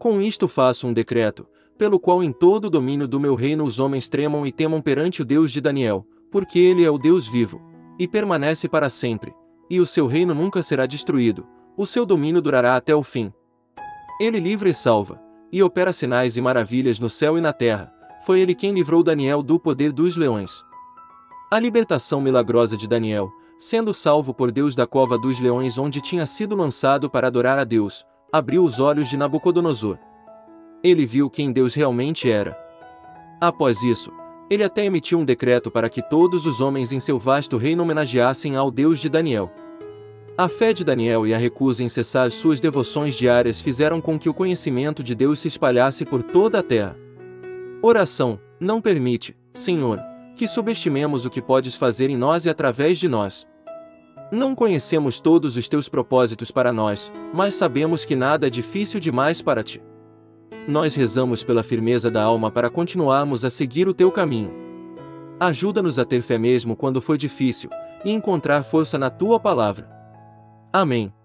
Com isto faço um decreto, pelo qual em todo o domínio do meu reino os homens tremam e temam perante o Deus de Daniel, porque ele é o Deus vivo, e permanece para sempre, e o seu reino nunca será destruído, o seu domínio durará até o fim. Ele livra e salva, e opera sinais e maravilhas no céu e na terra, foi ele quem livrou Daniel do poder dos leões. A libertação milagrosa de Daniel, sendo salvo por Deus da cova dos leões onde tinha sido lançado para adorar a Deus, abriu os olhos de Nabucodonosor. Ele viu quem Deus realmente era. Após isso, ele até emitiu um decreto para que todos os homens em seu vasto reino homenageassem ao Deus de Daniel. A fé de Daniel e a recusa em cessar suas devoções diárias fizeram com que o conhecimento de Deus se espalhasse por toda a terra. Oração: não permite, Senhor, que subestimemos o que podes fazer em nós e através de nós. Não conhecemos todos os teus propósitos para nós, mas sabemos que nada é difícil demais para ti. Nós rezamos pela firmeza da alma para continuarmos a seguir o teu caminho. Ajuda-nos a ter fé mesmo quando for difícil, e encontrar força na tua palavra. Amém.